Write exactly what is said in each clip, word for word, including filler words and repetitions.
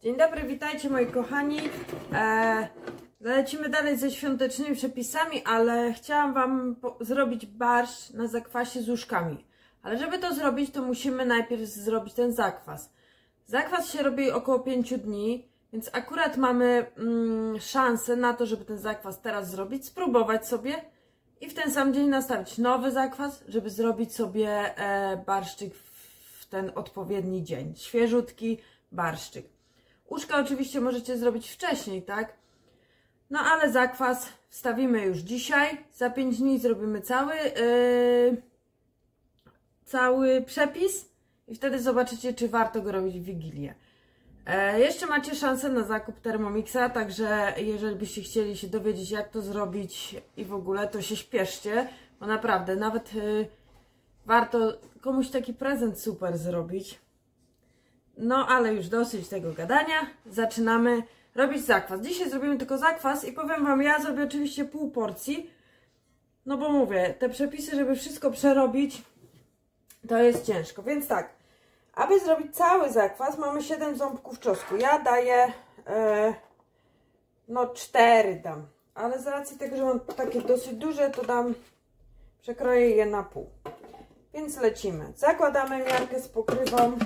Dzień dobry, witajcie moi kochani. Eee, lecimy dalej ze świątecznymi przepisami, ale chciałam Wam zrobić barszcz na zakwasie z uszkami. Ale żeby to zrobić, to musimy najpierw zrobić ten zakwas. Zakwas się robi około pięciu dni, więc akurat mamy mm, szansę na to, żeby ten zakwas teraz zrobić, spróbować sobie i w ten sam dzień nastawić nowy zakwas, żeby zrobić sobie e, barszczyk w ten odpowiedni dzień. Świeżutki barszczyk. Uszka oczywiście możecie zrobić wcześniej, tak? No ale zakwas wstawimy już dzisiaj. Za pięć dni zrobimy cały, yy, cały przepis i wtedy zobaczycie, czy warto go robić w Wigilię. E, jeszcze macie szansę na zakup Thermomixa, także jeżeli byście chcieli się dowiedzieć, jak to zrobić i w ogóle, to się śpieszcie, bo naprawdę nawet yy, warto komuś taki prezent super zrobić. No, ale już dosyć tego gadania. Zaczynamy robić zakwas. Dzisiaj zrobimy tylko zakwas i powiem Wam, ja zrobię oczywiście pół porcji. No bo mówię, te przepisy, żeby wszystko przerobić, to jest ciężko. Więc tak, aby zrobić cały zakwas, mamy siedem ząbków czosnku. Ja daję, e, no cztery dam. Ale z racji tego, że mam takie dosyć duże, to dam, przekroję je na pół. Więc lecimy. Zakładamy miarkę z pokrywą.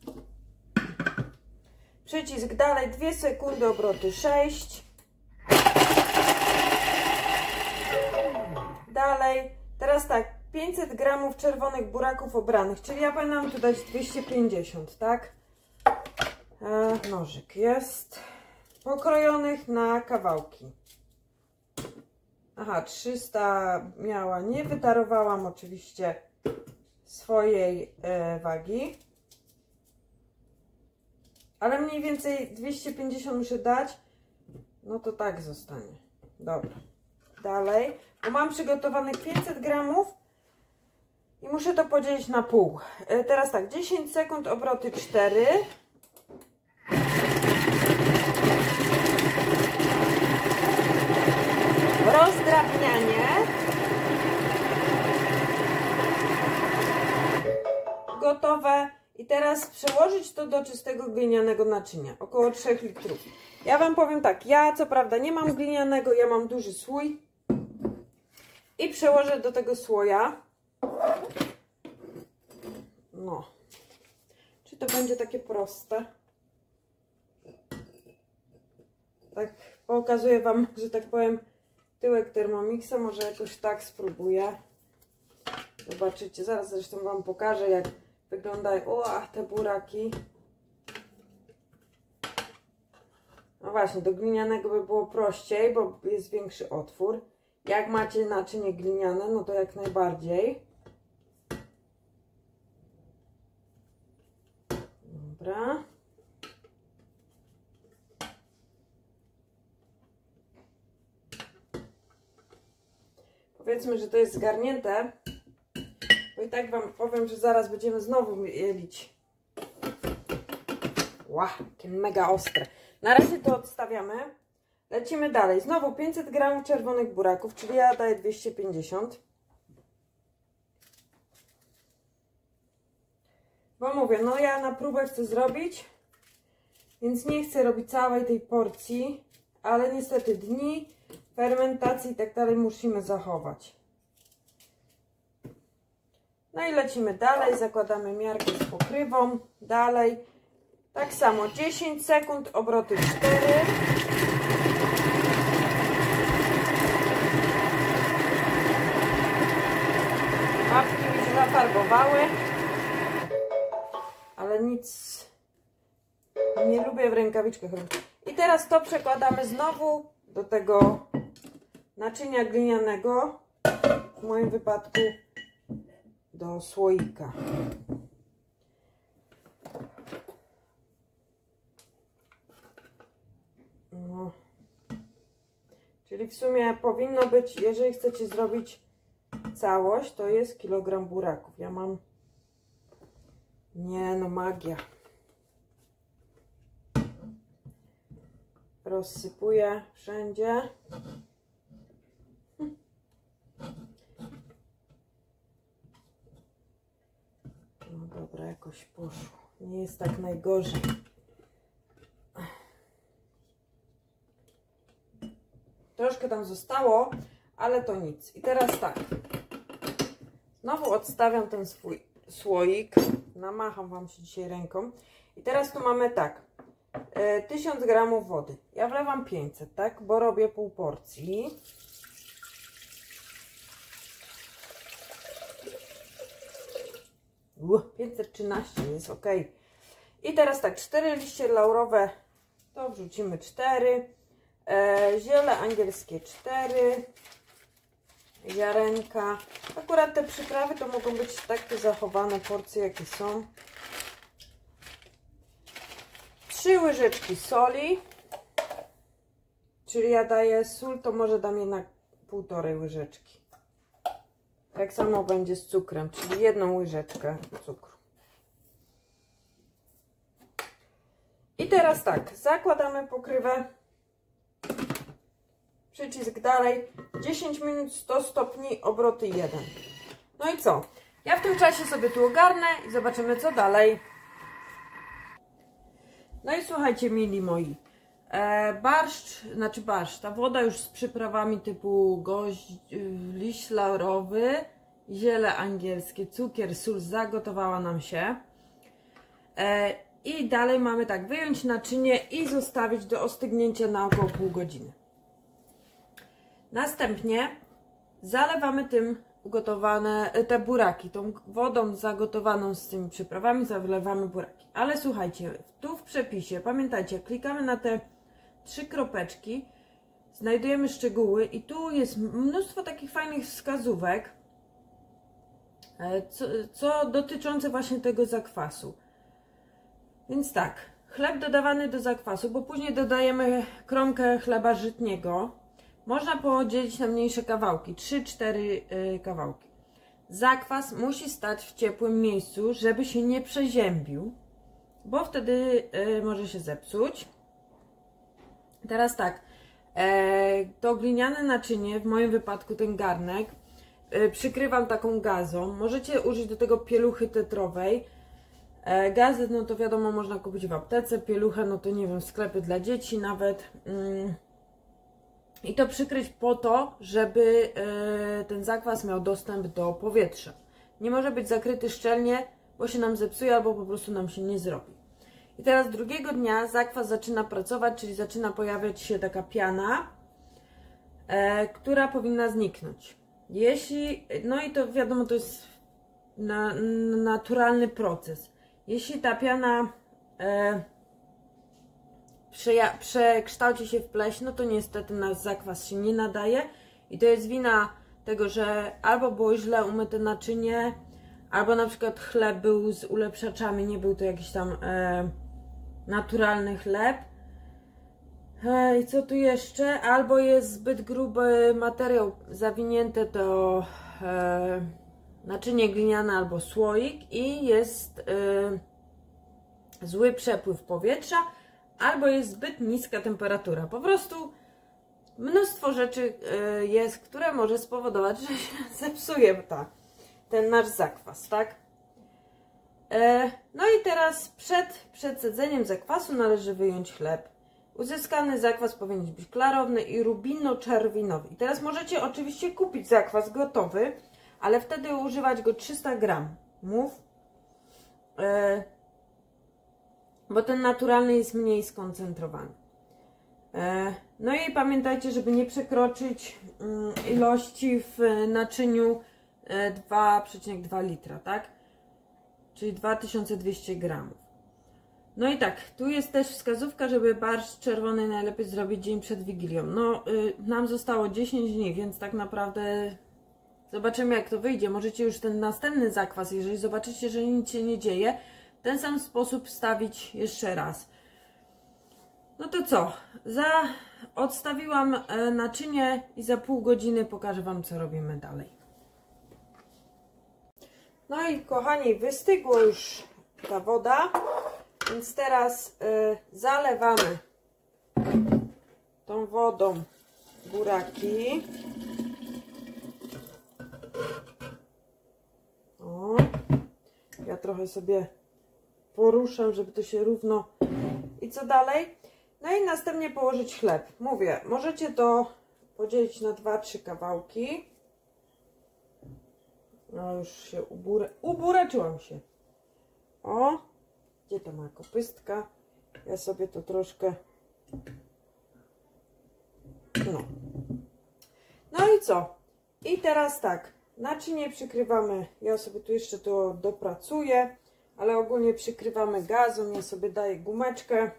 Przycisk dalej, dwie sekundy, obroty sześć. Dalej, teraz tak, pięćset gramów czerwonych buraków obranych, czyli ja powinnam tu dać dwieście pięćdziesiąt, tak? E, nożyk jest. Pokrojonych na kawałki. Aha, trzysta miała, nie wytarowałam oczywiście swojej e, wagi. Ale mniej więcej dwieście pięćdziesiąt muszę dać. No to tak zostanie. Dobra. Dalej. Bo mam przygotowanych pięćset gramów. I muszę to podzielić na pół. E, teraz tak. dziesięć sekund, obroty cztery. Rozdrabnianie. Gotowe. I teraz przełożyć to do czystego glinianego naczynia, około trzech litrów. Ja Wam powiem tak, ja co prawda nie mam glinianego, ja mam duży słój. I przełożę do tego słoja. No. Czy to będzie takie proste? Tak pokazuję Wam, że tak powiem, tyłek Thermomixa, może jakoś tak spróbuję. Zobaczycie, zaraz zresztą Wam pokażę, jak wyglądają, o, te buraki. No właśnie, do glinianego by było prościej, bo jest większy otwór. Jak macie naczynie gliniane, no to jak najbardziej. Dobra. Powiedzmy, że to jest zgarnięte. Bo i tak Wam powiem, że zaraz będziemy znowu mielić. Ła, jakie mega ostre. Na razie to odstawiamy. Lecimy dalej. Znowu pięćset gramów czerwonych buraków, czyli ja daję dwieście pięćdziesiąt. Bo mówię, no ja na próbę chcę zrobić, więc nie chcę robić całej tej porcji, ale niestety dni fermentacji i tak dalej musimy zachować. No i lecimy dalej, zakładamy miarkę z pokrywą, dalej, tak samo, dziesięć sekund, obroty cztery. Łapki mi się zafarbowały, ale nic, nie lubię w rękawiczkach robić. I teraz to przekładamy znowu do tego naczynia glinianego, w moim wypadku do słoika. No. Czyli w sumie powinno być, jeżeli chcecie zrobić całość, to jest kilogram buraków. Ja mam, nie no, magia. Rozsypuję wszędzie. No dobra, jakoś poszło. Nie jest tak najgorzej. Troszkę tam zostało, ale to nic. I teraz tak. Znowu odstawiam ten swój słoik. Namacham Wam się dzisiaj ręką. I teraz tu mamy tak. E, tysiąc gramów wody. Ja wlewam pięćset, tak? Bo robię pół porcji. Uh, pięćset trzynaście jest ok. I teraz tak, cztery liście laurowe, to wrzucimy cztery. E, ziele angielskie cztery. Ziarenka. Akurat te przyprawy to mogą być takie zachowane porcje, jakie są. Trzy łyżeczki soli. Czyli ja daję sól, to może dam jednak półtorej łyżeczki. Tak samo będzie z cukrem, czyli jedną łyżeczkę cukru. I teraz tak, zakładamy pokrywę. Przycisk dalej. dziesięć minut, sto stopni, obroty jeden. No i co? Ja w tym czasie sobie tu ogarnę i zobaczymy, co dalej. No i słuchajcie, mili moi. E, barszcz, znaczy barszcz, ta woda już z przyprawami typu goźdź, liść laurowy, ziele angielskie, cukier, sól zagotowała nam się. E, I dalej mamy tak, wyjąć naczynie i zostawić do ostygnięcia na około pół godziny. Następnie zalewamy tym ugotowane te buraki, tą wodą zagotowaną z tymi przyprawami zalewamy buraki. Ale słuchajcie, tu w przepisie, pamiętajcie, klikamy na te trzy kropeczki, znajdujemy szczegóły i tu jest mnóstwo takich fajnych wskazówek, co, co dotyczące właśnie tego zakwasu. Więc tak, chleb dodawany do zakwasu, bo później dodajemy kromkę chleba żytniego. Można podzielić na mniejsze kawałki, trzy cztery yy, kawałki. Zakwas musi stać w ciepłym miejscu, żeby się nie przeziębił, bo wtedy yy, może się zepsuć. Teraz tak, e, to gliniane naczynie, w moim wypadku ten garnek, yy, przykrywam taką gazą. Możecie użyć do tego pieluchy tetrowej. E, gazy, no to wiadomo, można kupić w aptece, pieluchę, no to nie wiem, sklepy dla dzieci nawet. Yy. I to przykryć po to, żeby yy, ten zakwas miał dostęp do powietrza. Nie może być zakryty szczelnie, bo się nam zepsuje albo po prostu nam się nie zrobi. I teraz drugiego dnia zakwas zaczyna pracować, czyli zaczyna pojawiać się taka piana, yy, która powinna zniknąć. Jeśli, no i to wiadomo, to jest na, naturalny proces. Jeśli ta piana yy, przekształci się w pleśń, no to niestety nasz zakwas się nie nadaje i to jest wina tego, że albo było źle umyte naczynie, albo na przykład chleb był z ulepszaczami, nie był to jakiś tam e, naturalny chleb. E, I co tu jeszcze? Albo jest zbyt gruby materiał zawinięty to e, naczynie gliniane albo słoik i jest e, zły przepływ powietrza, albo jest zbyt niska temperatura. Po prostu mnóstwo rzeczy jest, które może spowodować, że się zepsuje ta, ten nasz zakwas, tak? No i teraz przed przedsedzeniem zakwasu należy wyjąć chleb. Uzyskany zakwas powinien być klarowny i rubino-czerwinowy. I teraz możecie oczywiście kupić zakwas gotowy, ale wtedy używać go trzysta gramów. Bo ten naturalny jest mniej skoncentrowany. No i pamiętajcie, żeby nie przekroczyć ilości w naczyniu dwa przecinek dwa litra, tak? Czyli dwa tysiące dwieście gramów. No i tak, tu jest też wskazówka, żeby barszcz czerwony najlepiej zrobić dzień przed Wigilią. No, nam zostało dziesięć dni, więc tak naprawdę zobaczymy, jak to wyjdzie. Możecie już ten następny zakwas, jeżeli zobaczycie, że nic się nie dzieje, w ten sam sposób stawić jeszcze raz. No to co? Za... Odstawiłam naczynie i za pół godziny pokażę Wam, co robimy dalej. No i kochani, wystygła już ta woda, więc teraz y, zalewamy tą wodą buraki. O, ja trochę sobie poruszę, żeby to się równo... I co dalej? No i następnie położyć chleb. Mówię, możecie to podzielić na dwa, trzy kawałki. No już się ubure, uburaczyłam się. O, gdzie to ma kopystka? Ja sobie to troszkę... No. No i co? I teraz tak, naczynie przykrywamy, ja sobie tu jeszcze to dopracuję, ale ogólnie przykrywamy gazem, ja sobie daję gumeczkę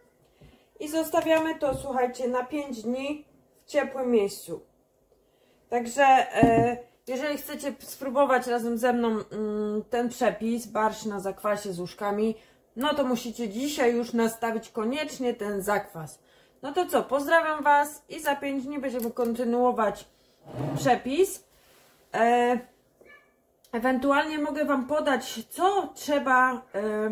i zostawiamy to, słuchajcie, na pięć dni w ciepłym miejscu. Także e, jeżeli chcecie spróbować razem ze mną mm, ten przepis, barszcz na zakwasie z uszkami, no to musicie dzisiaj już nastawić koniecznie ten zakwas. No to co, pozdrawiam Was i za pięć dni będziemy kontynuować przepis. E, ewentualnie mogę Wam podać, co trzeba, e,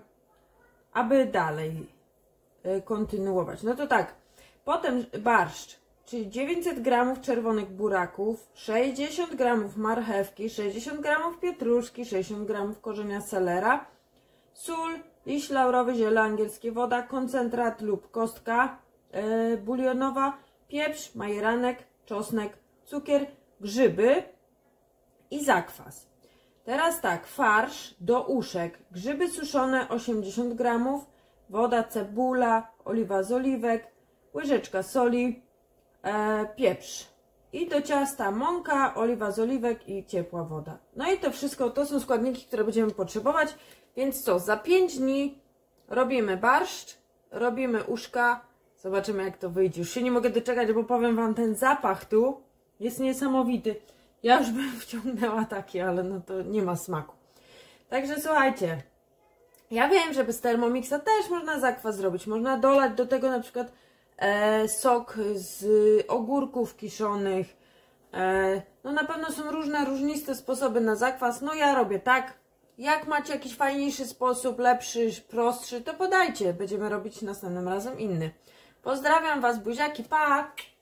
aby dalej e, kontynuować. No to tak, potem barszcz, czyli dziewięćset gramów czerwonych buraków, sześćdziesiąt gramów marchewki, sześćdziesiąt gramów pietruszki, sześćdziesiąt gramów korzenia selera, sól, liść laurowy, ziele angielskie, woda, koncentrat lub kostka yy, bulionowa, pieprz, majeranek, czosnek, cukier, grzyby i zakwas. Teraz tak, farsz do uszek, grzyby suszone osiemdziesiąt gramów, woda, cebula, oliwa z oliwek, łyżeczka soli, e, pieprz. I do ciasta mąka, oliwa z oliwek i ciepła woda. No i to wszystko to są składniki, które będziemy potrzebować. Więc co, za pięć dni robimy barszcz, robimy uszka. Zobaczymy, jak to wyjdzie. Już się nie mogę doczekać, bo powiem Wam, ten zapach tu jest niesamowity. Ja już bym wciągnęła taki, ale no to nie ma smaku. Także słuchajcie, ja wiem, że bez Thermomixa też można zakwas zrobić. Można dolać do tego na przykład e, sok z ogórków kiszonych. E, no na pewno są różne, różniste sposoby na zakwas. No ja robię tak. Jak macie jakiś fajniejszy sposób, lepszy, prostszy, to podajcie. Będziemy robić następnym razem inny. Pozdrawiam Was, buziaki, pa!